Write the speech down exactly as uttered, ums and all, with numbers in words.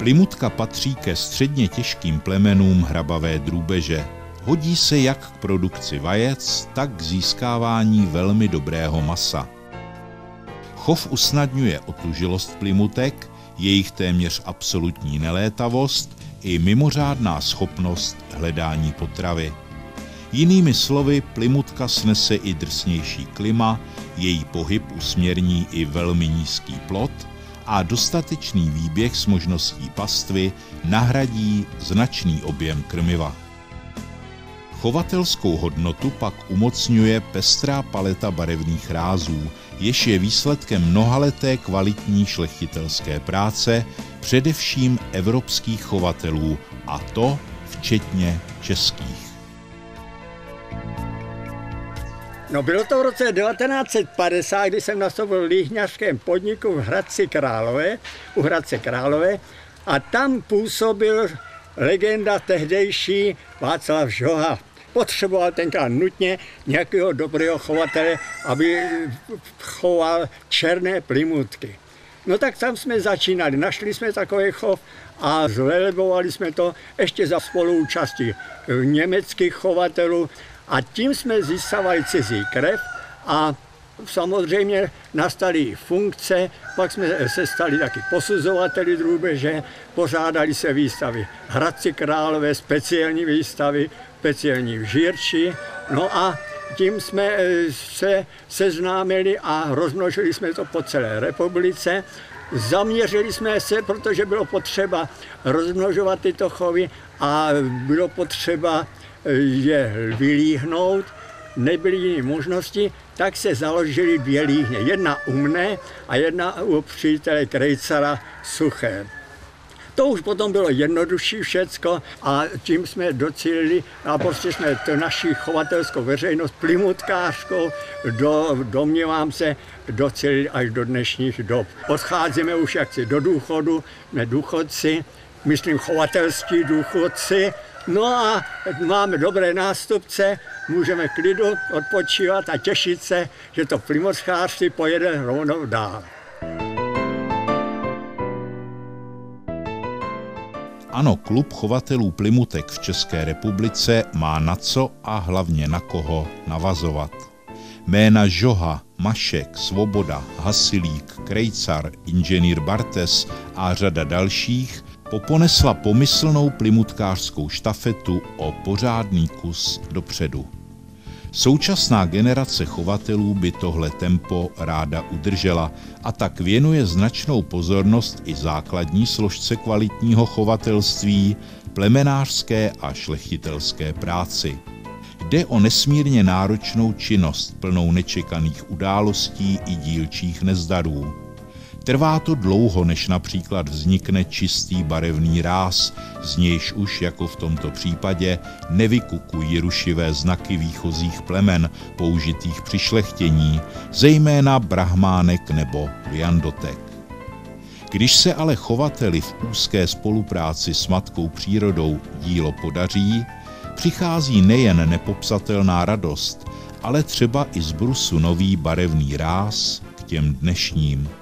Plymutka patří ke středně těžkým plemenům hrabavé drůbeže. Hodí se jak k produkci vajec, tak k získávání velmi dobrého masa. Chov usnadňuje otužilost plymutek, jejich téměř absolutní nelétavost i mimořádná schopnost hledání potravy. Jinými slovy, plymutka snese i drsnější klima, její pohyb usměrní i velmi nízký plot a dostatečný výběh s možností pastvy nahradí značný objem krmiva. Chovatelskou hodnotu pak umocňuje pestrá paleta barevných rázů, jež je výsledkem mnohaleté kvalitní šlechtitelské práce, především evropských chovatelů, a to včetně českých. No, bylo to v roce devatenáct set padesát, kdy jsem nastoupil v líhňařském podniku v Hradci Králové, u Hradce Králové, a tam působil legenda tehdejší Václav Žoha. Potřeboval tenkrát nutně nějakého dobrého chovatele, aby choval černé plymutky. No tak tam jsme začínali, našli jsme takový chov a zvelebovali jsme to ještě za spoluúčasti německých chovatelů a tím jsme získávali cizí krev a samozřejmě nastaly funkce, pak jsme se stali taky posuzovateli drůbeže, pořádali se výstavy Hradci Králové, speciální výstavy, speciální v Žírči, no a tím jsme se seznámili a rozmnožili jsme to po celé republice. Zaměřili jsme se, protože bylo potřeba rozmnožovat tyto chovy a bylo potřeba je vylíhnout, nebyly jiné možnosti, tak se založily dvě líhně. Jedna u mne a jedna u přítele Krejcara Suché. To už potom bylo jednodušší všecko a tím jsme docílili a prostě jsme to naši chovatelskou veřejnost plymutkářskou, do, domnívám se, docílili až do dnešních dob. Odcházíme už jaksi do důchodu, jsme důchodci, myslím chovatelští důchodci, no a máme dobré nástupce, můžeme klidu odpočívat a těšit se, že to plymutkářství pojede rovnou dál. Ano, klub chovatelů plymutek v České republice má na co a hlavně na koho navazovat. Jména Žoha, Mašek, Svoboda, Hasilík, Krejcar, inženýr Bartes a řada dalších poponesla pomyslnou plymutkářskou štafetu o pořádný kus dopředu. Současná generace chovatelů by tohle tempo ráda udržela a tak věnuje značnou pozornost i základní složce kvalitního chovatelství, plemenářské a šlechtitelské práci. Jde o nesmírně náročnou činnost plnou nečekaných událostí i dílčích nezdarů. Trvá to dlouho, než například vznikne čistý barevný ráz, z nějž už, jako v tomto případě, nevykukují rušivé znaky výchozích plemen použitých při šlechtění, zejména brahmánek nebo viandotek. Když se ale chovateli v úzké spolupráci s matkou přírodou dílo podaří, přichází nejen nepopsatelná radost, ale třeba i z brusu nový barevný ráz k těm dnešním.